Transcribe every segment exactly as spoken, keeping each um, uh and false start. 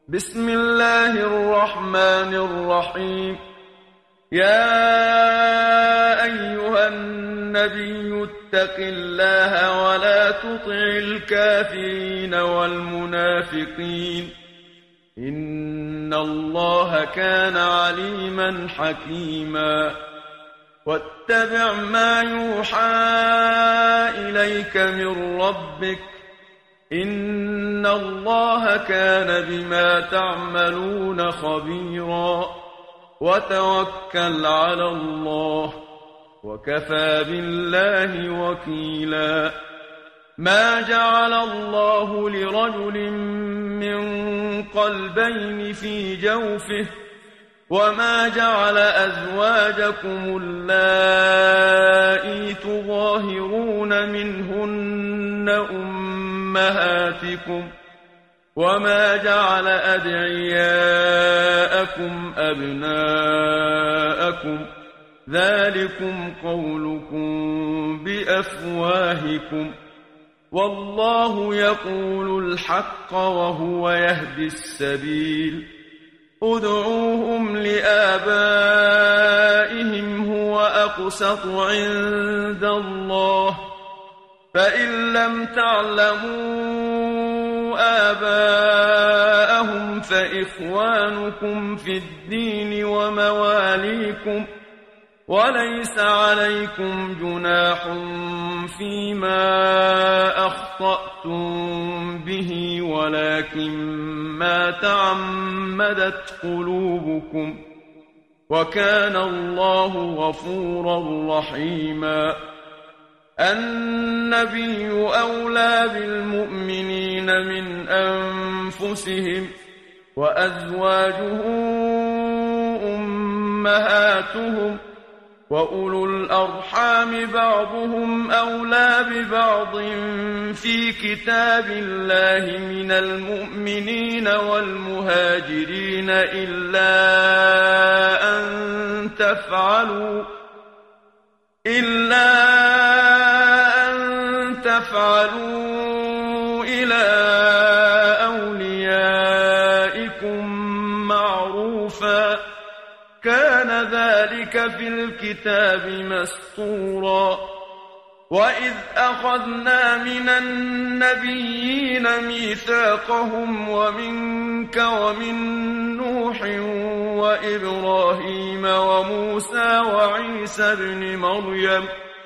بسم الله الرحمن الرحيم. يا أيها النبي اتق الله ولا تطع الكافرين والمنافقين إن الله كان عليما حكيما. واتبع ما يوحى إليك من ربك إن الله كان بما تعملون خبيرا. وتوكل على الله وكفى بالله وكيلا. ما جعل الله لرجل من قلبين في جوفه وما جعل أزواجكم اللائي تظاهرون منهن أمهاتكم وما جعل أدعياءكم أبناءكم ذلكم قولكم بأفواهكم والله يقول الحق وهو يهدي السبيل. ادعوهم لآبائهم هو أقسط عند الله فإن لم تعلموا آباءهم فإخوانكم في الدين ومواليكم وليس عليكم جناح فيما أخطأتم به ولكن ما تعمدت قلوبكم وكان الله غفورا رحيما. النبي أولى بالمؤمنين من أنفسهم وأزواجه أمهاتهم وأولو الأرحام بعضهم أولى ببعض في كتاب الله من المؤمنين والمهاجرين إلا أن تفعلوا إلا أن تفعلوا إلى أوليائكم معروفا كان ذلك في الكتاب مسطورا. وإذ أخذنا من النبيين ميثاقهم ومنك ومن نوح وإبراهيم وموسى وعيسى ابن مريم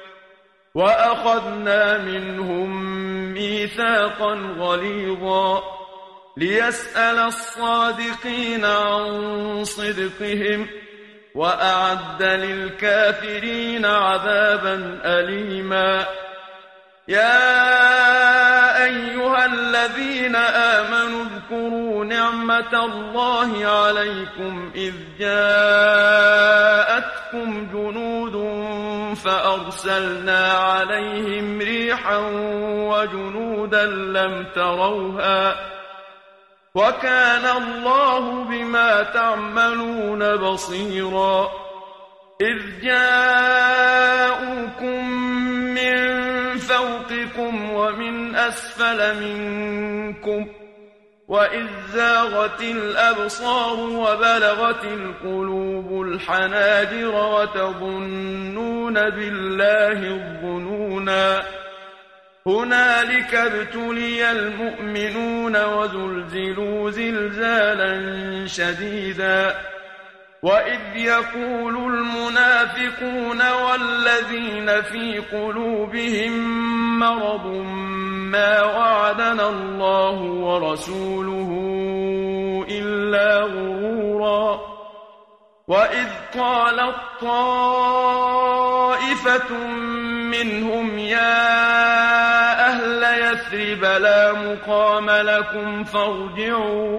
وأخذنا منهم ميثاقا غليظا ليسأل الصادقين عن صدقهم وأعد للكافرين عذابا أليما. يا أيها الذين آمنوا اذكروا نعمة الله عليكم إذ جاءتكم جنود فأرسلنا عليهم ريحا وجنودا لم تروها وكان الله بما تعملون بصيرا. إذ جاءوكم من فوقكم ومن أسفل منكم وإذ زاغت الأبصار وبلغت القلوب الحناجر وتظنون بالله الظنونا. هنالك ابتلي المؤمنون وزلزلوا زلزالا شديدا. وإذ يقول المنافقون والذين في قلوبهم مرض ما وعدنا الله ورسوله إلا غرورا. وإذ قالت طائفة منهم يا أهل يثرب لا مقام لكم فارجعوا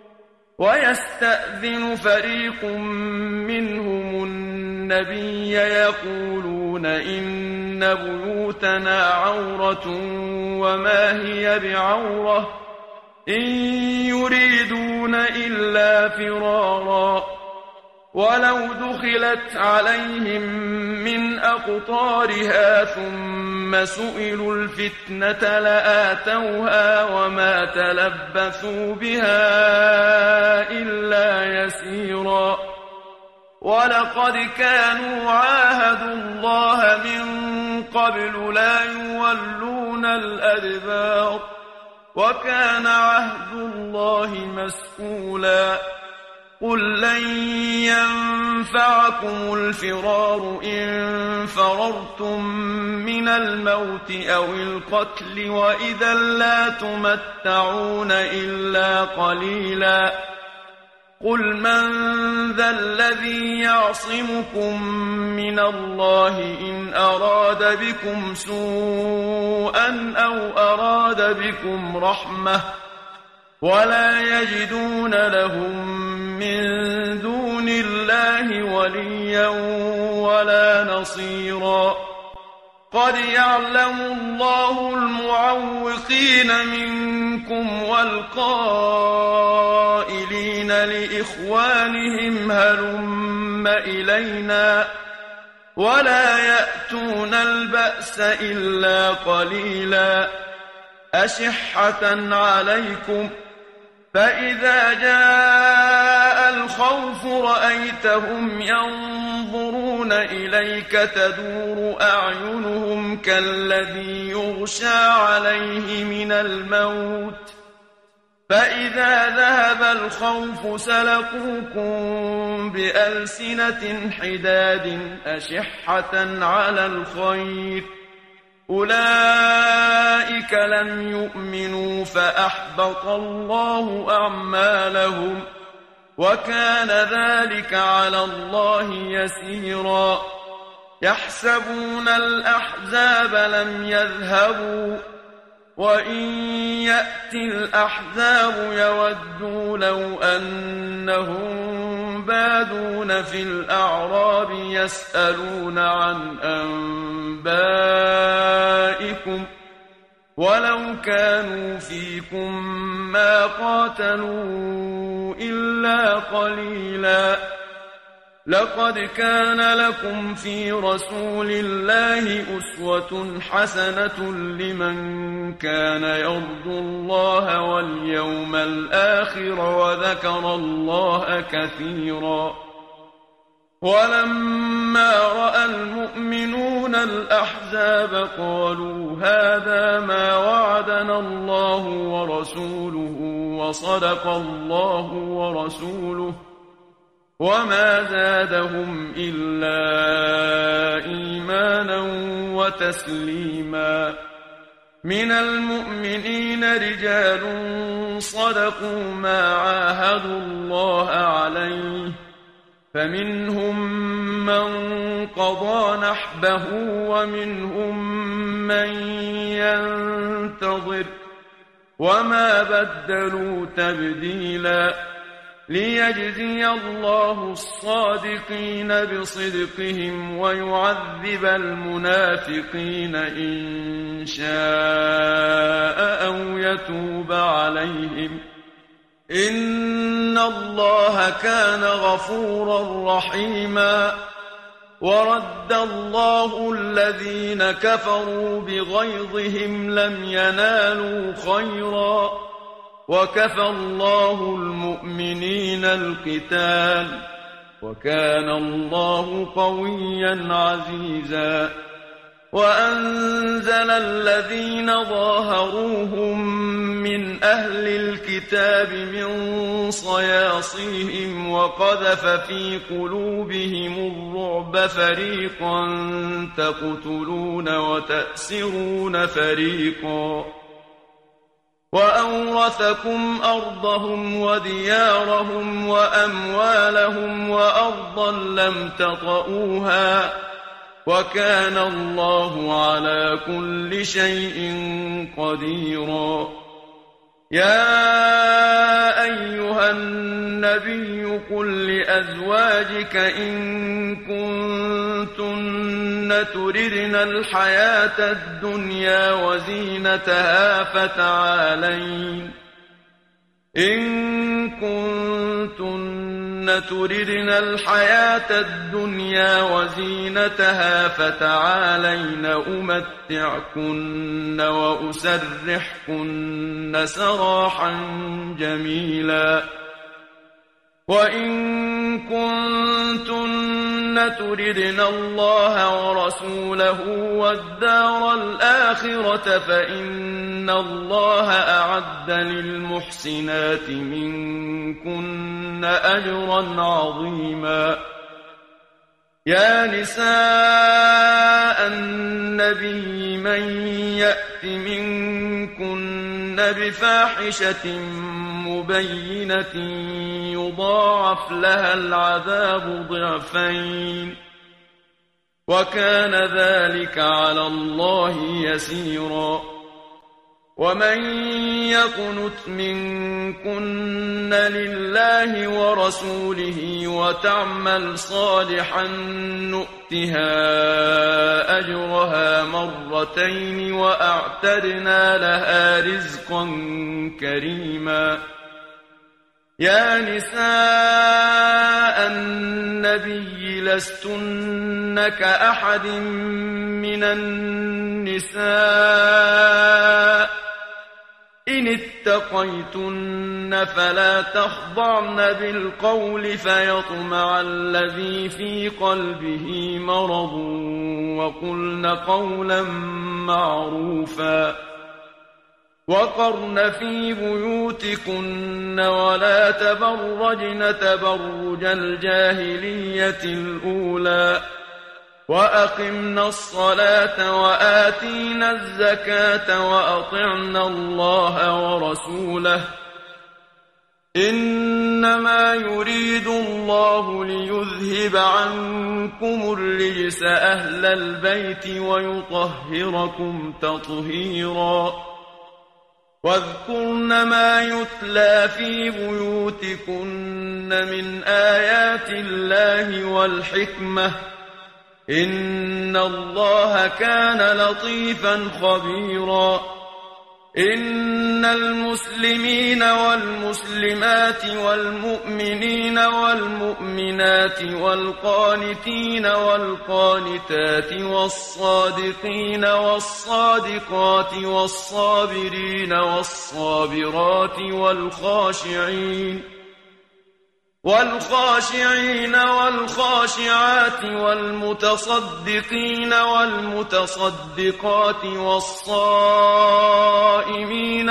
ويستأذن فريق منهم النبي يقولون إن بيوتنا عورة وما هي بعورة إن يريدون إلا فرارا. ولو دخلت عليهم من أقطارها ثم سئلوا الفتنة لآتوها وما تلبثوا بها لقد كانوا عاهدوا الله من قبل لا يولون الأدبار وكان عهد الله مسئولا قل لن ينفعكم الفرار إن فررتم من الموت أو القتل وإذا لا تمتعون إلا قليلا قل من ذا الذي يعصمكم من الله إن أراد بكم سوءا أو أراد بكم رحمة ولا يجدون لهم من دون الله وليا ولا نصيرا قد يعلم الله المعوقين منكم والقائلين لإخوانهم هلم إلينا ولا يأتون البأس إلا قليلا أشحة عليكم فإذا جاء الخوف رأيتهم ينظرون إليك تدور أعينهم كالذي يغشى عليه من الموت فإذا ذهب الخوف سلقوكم بألسنة حداد أشحة على الخير أولئك لم يؤمنوا فأحبط الله أعمالهم وكان ذلك على الله يسيرا يحسبون الأحزاب لم يذهبوا وإن يأتي الأحزاب يودوا لو أنهم بادون في الأعراب يسألون عن أنبائكم ولو كانوا فيكم ما قاتلوا إلا قليلا لقد كان لكم في رسول الله أسوة حسنة لمن كان يرجو الله واليوم الآخر وذكر الله كثيرا ولما رأى المؤمنون الأحزاب قالوا هذا ما وعدنا الله ورسوله وصدق الله ورسوله وما زادهم إلا إيمانا وتسليما من المؤمنين رجال صدقوا ما عاهدوا الله عليه فمنهم من قضى نحبه ومنهم من ينتظر وما بدلوا تبديلا ليجزي الله الصادقين بصدقهم ويعذب المنافقين إن شاء أو يتوب عليهم إن الله كان غفورا رحيما ورد الله الذين كفروا بغيظهم لم ينالوا خيرا وكفى الله المؤمنين القتال وكان الله قويا عزيزا وأنزل الذين ظاهروهم من أهل الكتاب من صياصيهم وقذف في قلوبهم الرعب فريقا تقتلون وتأسرون فريقا وأورثكم أرضهم وديارهم وأموالهم وأرضا لم تطئوها وكان الله على كل شيء قديرا يا أيها النبي قل لأزواجك إن كنتن تردن الحياة الدنيا وزينتها فتعالين إن كنتن تردن الحياة الدنيا وزينتها فتعالين أمتعكن وأسرحكن سراحا جميلا وإن كنتن تردن الله ورسوله والدار الآخرة فإن الله أعد للمحسنات منكن أجرا عظيما. يا نساء النبي من يأت منكن بفاحشة مبينة يضاعف لها العذاب ضعفين وكان ذلك على الله يسيرا. ومن يقنت منكن لله ورسوله وتعمل صالحا نؤتها أجرها مرتين وأعتدنا لها رزقا كريما. يا نساء النبي لستن كأحد من النساء إن اتقيتن فلا تخضعن بالقول فيطمع الذي في قلبه مرض وقلن قولا معروفا. وقرن في بيوتكن ولا تبرجن تبرج الجاهلية الأولى وأقمنا الصلاة وآتينا الزكاة وأطعنا الله ورسوله إنما يريد الله ليذهب عنكم الرجس أهل البيت ويطهركم تطهيرا. واذكرن ما يتلى في بيوتكن من آيات الله والحكمة إن الله كان لطيفا خبيرا. إن المسلمين والمسلمات والمؤمنين والمؤمنات والقانتين والقانتات والصادقين والصادقات والصابرين والصابرات والخاشعين والخاشعين والخاشعات والمتصدقين والمتصدقات والصائمين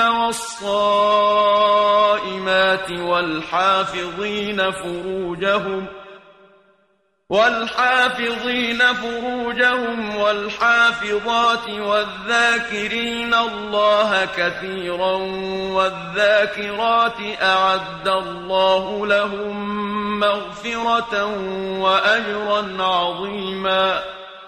والصائمات والحافظين فروجهم والحافظين فروجهم والحافظات والذاكرين الله كثيرا والذاكرات أعد الله لهم مغفرة وأجرا عظيما.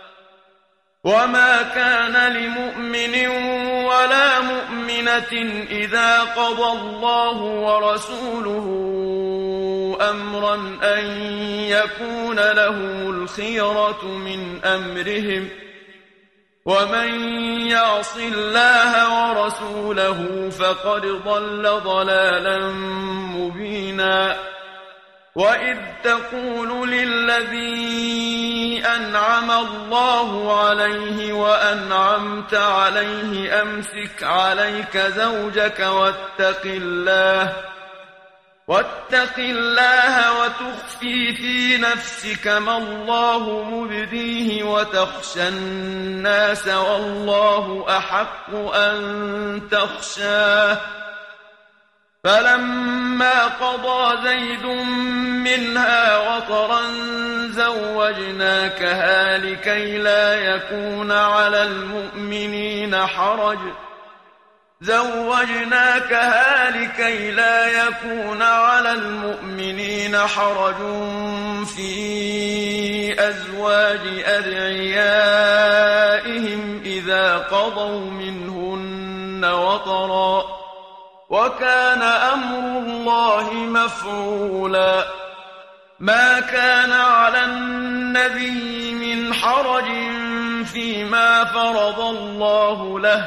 وما كان لمؤمن ولا مؤمنة إذا قضى الله ورسوله أمرا أن يكون لهم الخيرة من أمرهم ومن يعص الله ورسوله فقد ضل ضلالا مبينا. وإذ تقول للذي أنعم الله عليه وأنعمت عليه أمسك عليك زوجك واتق الله واتق الله وتخفي في نفسك ما الله مبديه وتخشى الناس والله أحق أن تخشاه. فلما قضى زيد منها وطرا زوجناكها لكي لا يكون على المؤمنين حرج زوجناكها لكي لا يكون على المؤمنين حرج في أزواج أدعيائهم إذا قضوا منهن وطرا وكان أمر الله مفعولا. ما كان على النبي من حرج فيما فرض الله له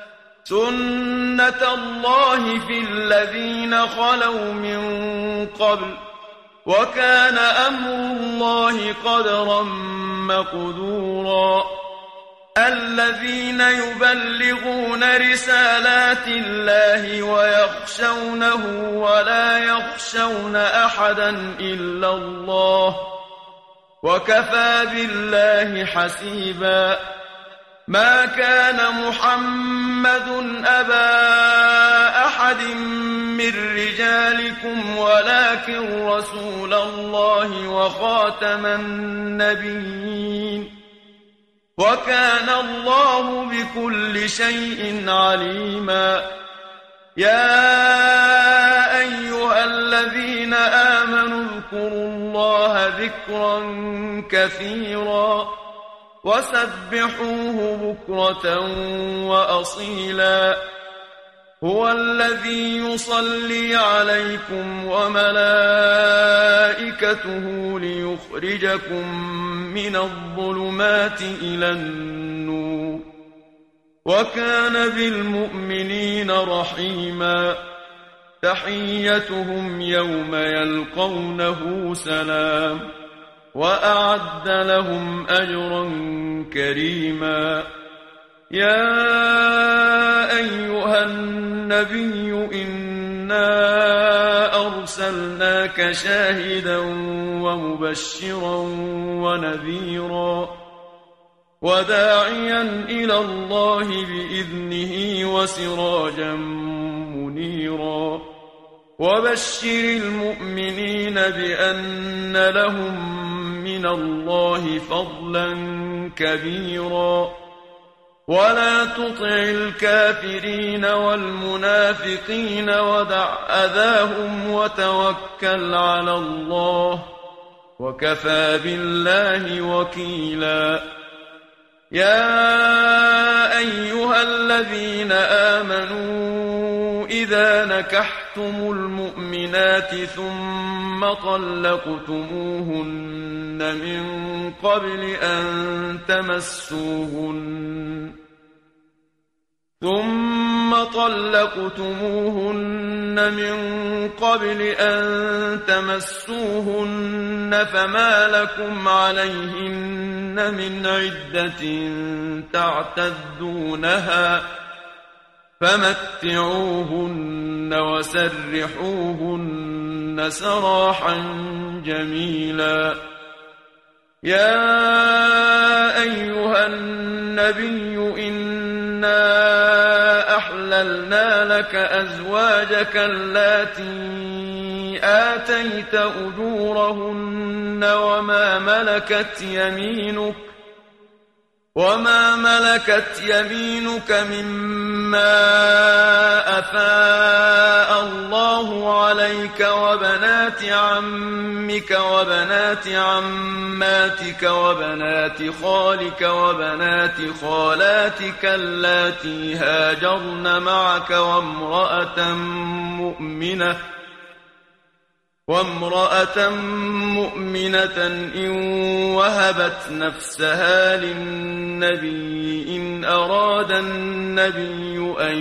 سنة الله في الذين خلوا من قبل وكان أمر الله قدرا مقدورا. الذين يبلغون رسالات الله ويخشونه ولا يخشون أحدا إلا الله وكفى بالله حسيبا ما كان محمد أبا أحد من رجالكم ولكن رسول الله وخاتم النبيين وكان الله بكل شيء عليما يا أيها الذين آمنوا اذكروا الله ذكرا كثيرا وسبحوه بكرة وأصيلا هو الذي يصلي عليكم وملائكته ليخرجكم من الظلمات إلى النور وكان بالمؤمنين رحيما تحيتهم يوم يلقونه سلام وأعد لهم أجرا كريما يا أيها النبي إنا أرسلناك شاهدا ومبشرا ونذيرا وداعيا إلى الله بإذنه وسراجا منيرا وبشر المؤمنين بأن لهم من الله فضلا كبيرا ولا تطع الكافرين والمنافقين ودع أذاهم وتوكل على الله وكفى بالله وكيلا يا أيها الذين آمنوا إذا نكحتم المؤمنات ثم طلقتموهن من قبل أن تمسوهن ثم طلقتموهن من قبل أن تمسوهن فما لكم عليهن من عدة تعتدونها فمتعوهن وسرحوهن سراحا جميلا يا أيها النبي إنا أحللنا لك أزواجك اللاتي آتيت أجورهن وما ملكت يمينك وما ملكت يمينك مما أفاء الله عليك وبنات عمك وبنات عماتك وبنات خالك وبنات خالاتك اللاتي هاجرن معك وامرأة مؤمنة وامرأة مؤمنة إن وهبت نفسها للنبي إن أراد النبي أن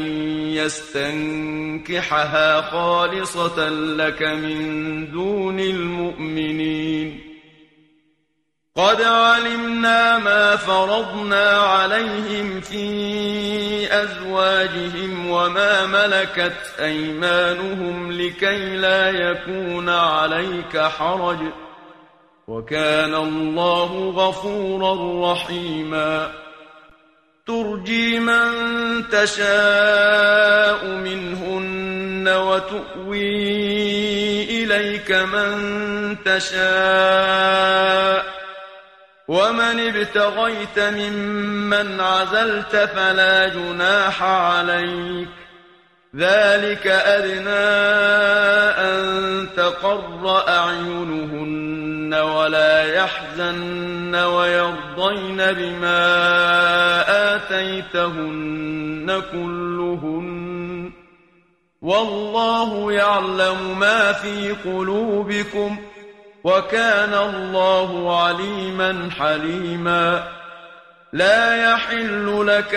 يستنكحها خالصة لك من دون المؤمنين قد علمنا ما فرضنا عليهم في أزواجهم وما ملكت أيمانهم لكي لا يكون عليك حرج وكان الله غفورا رحيما ترجي من تشاء منهن وتؤوي إليك من تشاء ومن ابتغيت ممن عزلت فلا جناح عليك ذلك أدنى أن تقر أعينهن ولا يحزن ويرضين بما آتيتهن كلهن والله يعلم ما في قلوبكم وكان الله عليما حليما لا يحل لك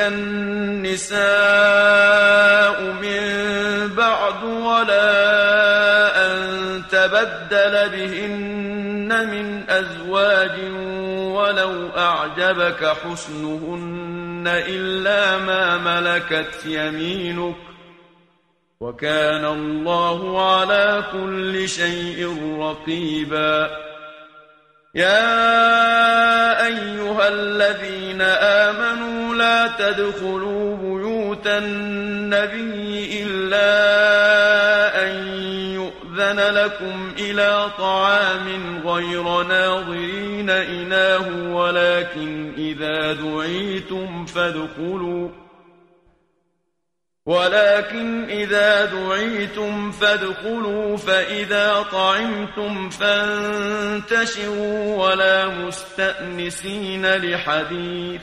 النساء من بعد ولا أن تبدل بهن من أزواج ولو أعجبك حسنهن إلا ما ملكت يمينك وكان الله على كل شيء رقيبا يا أيها الذين آمنوا لا تدخلوا بيوت النبي إلا أن يؤذن لكم إلى طعام غير ناظرين إناه ولكن إذا دعيتم فادخلوا ولكن إذا دعيتم فادخلوا فإذا طعمتم فانتشروا ولا مستأنسين لحديث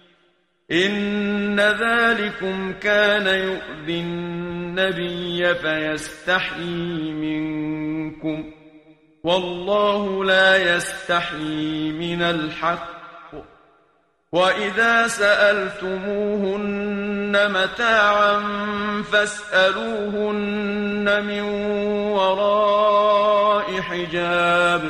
إن ذلكم كان يؤذي النبي فيستحيي منكم والله لا يستحيي من الحق وإذا سألتموهن متاعا فاسألوهن من وراء حجاب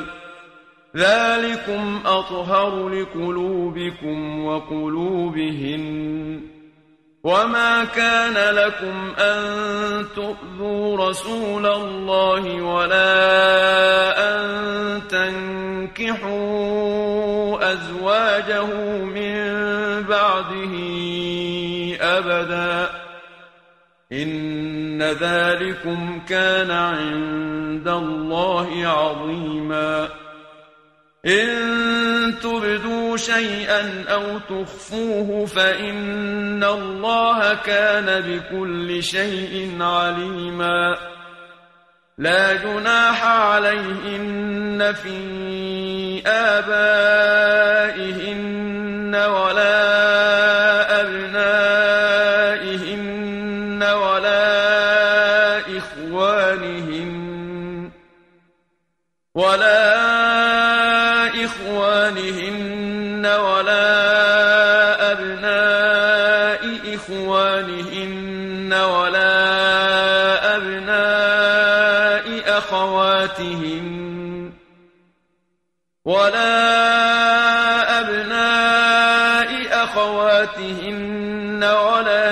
ذلكم أطهر لقلوبكم وقلوبهن وما كان لكم أن تؤذوا رسول الله ولا أن تنكحوا أزواجه من بعده أبدا إن ذلكم كان عند الله عظيما إن تبدوا شيئا أو تخفوه فإن الله كان بكل شيء عليما لا جناح عليهن في آبائهن ولا أبنائهن ولا إخوانهن ولا إخوانهن ولا أبناء إخوانهن ولا أبناء أخواتهن ولا أبناء أخواتهن ولا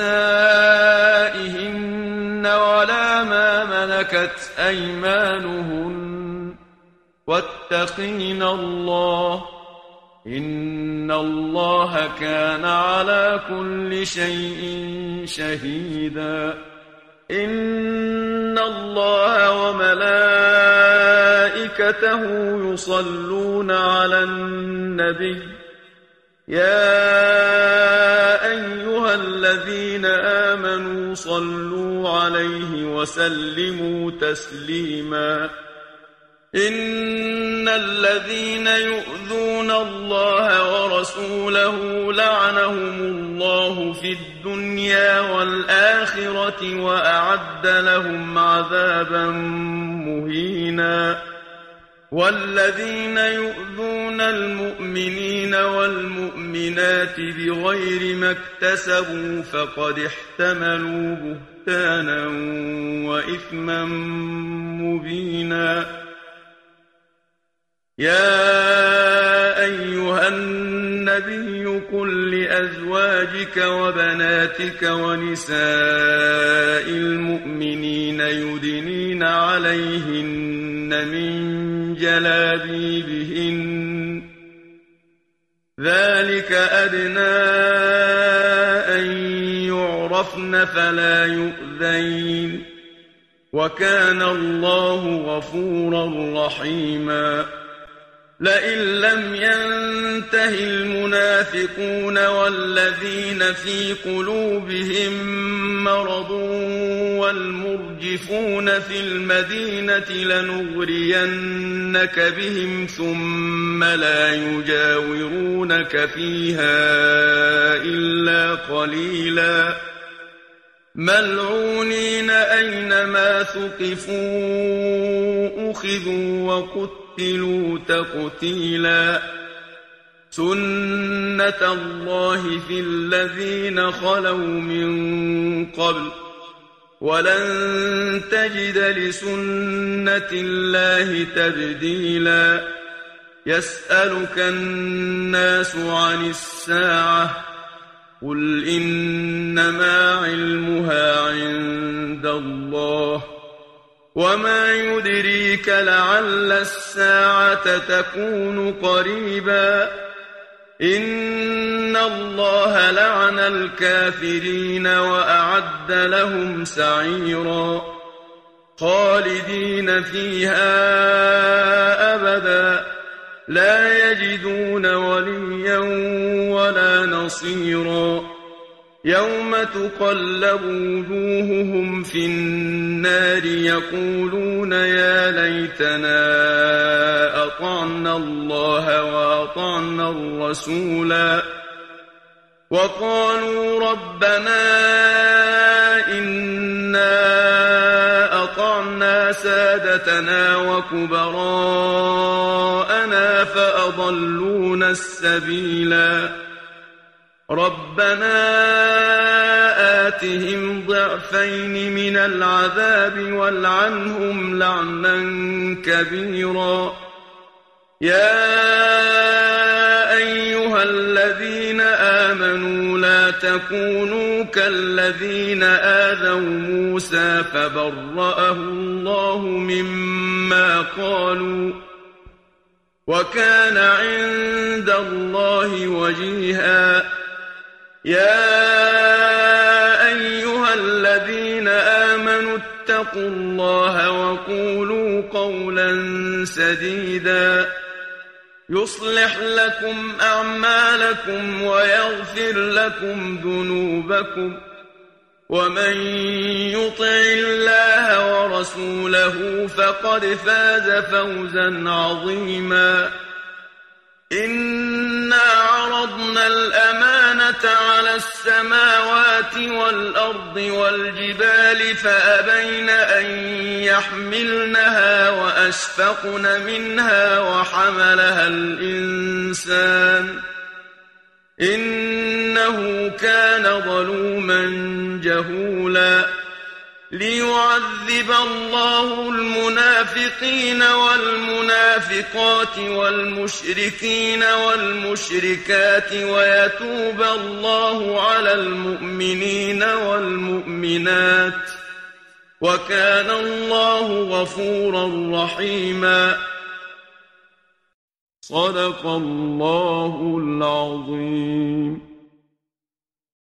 نسائهن ولا ما ملكت أيمانهن واتقين الله إن الله كان على كل شيء شهيدا إن الله وملائكته يصلون على النبي يا أيها الذين آمنوا صلوا عليه وسلموا تسليما إن الذين يؤذون الله ورسوله لعنهم الله في الدنيا والآخرة وأعد لهم عذابا مهينا والذين يؤذون المؤمنين والمؤمنات بغير ما اكتسبوا فقد احتملوا بهتانا وإثما مبينا يا أيها النبي قل لأزواجك وبناتك ونساء المؤمنين يدنين عليهن من جلابيبهن ذلك أدنى أن يعرفن فلا يؤذين وكان الله غفورا رحيما لئن لم ينته المنافقون والذين في قلوبهم مرض والمرجفون في المدينة لنغرينك بهم ثم لا يجاورونك فيها إلا قليلا ملعونين أينما ثقفوا أخذوا وقتلوا تقتيلا سنة الله في الذين خلوا من قبل ولن تجد لسنة الله تبديلا يسألك الناس عن الساعة قل إنما علمها عند الله وما يدريك لعل الساعة تكون قريبا إن الله لعن الكافرين وأعد لهم سعيرا خالدين فيها أبدا لا يجدون وليا ولا نصيرا يوم تقلب وجوههم في النار يقولون يا ليتنا أطعنا الله وأطعنا الرسولا وقالوا ربنا إنا أطعنا سادتنا وكبراءنا فأضلونا السبيلا ربنا آتهم ضعفين من العذاب والعنهم لعنا كبيرا يا أيها الذين آمنوا لا تكونوا كالذين آذوا موسى فبرأه الله مما قالوا وكان عند الله وجيها يا أيها الذين آمنوا اتقوا الله وقولوا قولا سديدا يصلح لكم أعمالكم ويغفر لكم ذنوبكم ومن يطع الله ورسوله فقد فاز فوزا عظيما إنا عرضنا الأمانة على السماوات والأرض والجبال فأبين أن يحملنها وأشفقن منها وحملها الإنسان إنه كان ظلوما جهولا ليعذب الله المنافقين والمنافقات والمشركين والمشركات ويتوب الله على المؤمنين والمؤمنات وكان الله غفورا رحيما صدق الله العظيم.